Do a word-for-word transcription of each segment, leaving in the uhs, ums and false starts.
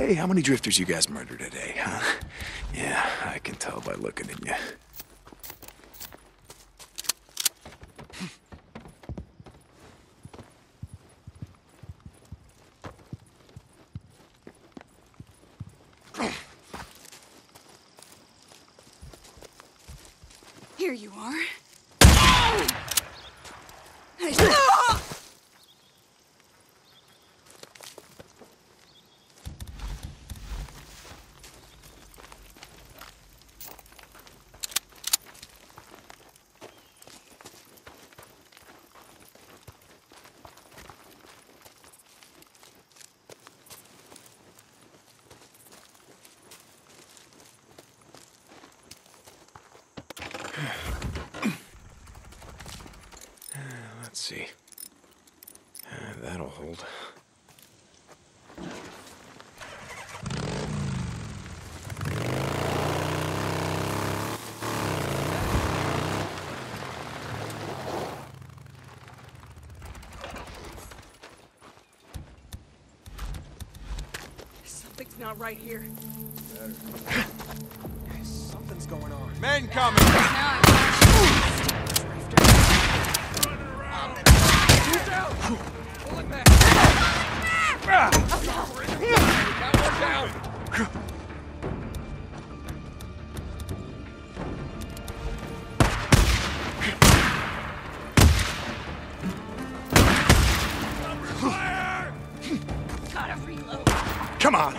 Hey, how many drifters you guys murdered today, huh? Yeah, I can tell by looking at you. Here you are. Let's see. Uh, that'll hold. Something's not right here. Something's going on. Men coming! Now Who's down? Pull it back! Got one down! Fire! gotta reload. Come on!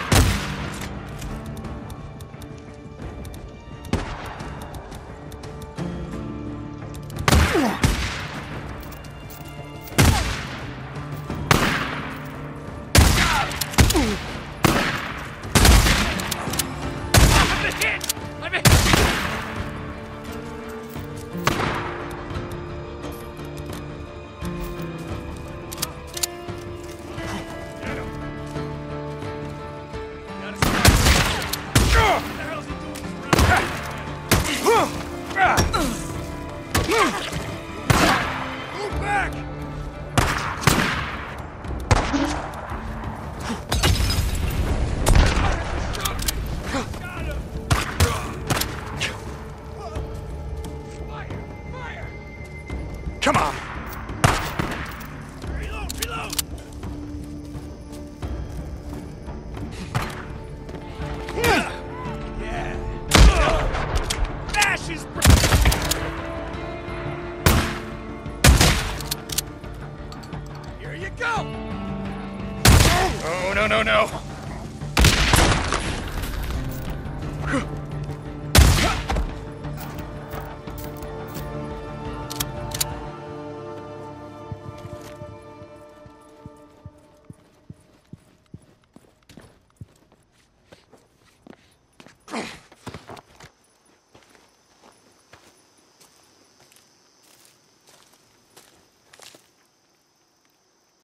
Come on! Reload! Reload! Yeah! Bash his br- Here you go! Oh, no, no, no!